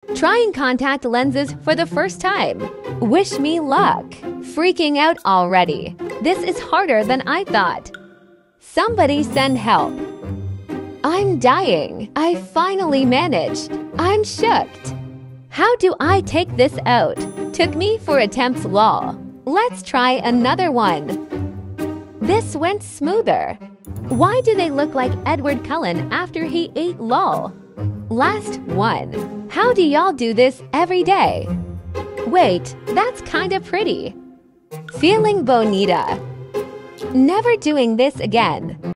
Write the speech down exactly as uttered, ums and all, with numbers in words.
Trying contact lenses for the first time. Wish me luck. Freaking out already. This is harder than I thought. Somebody send help. I'm dying. I finally managed. I'm shocked. How do I take this out? Took me for attempts lol. Let's try another one. This went smoother. Why do they look like Edward Cullen after he ate lol? Last one. How do y'all do this every day? Wait, that's kinda pretty. Feeling bonita. Never doing this again.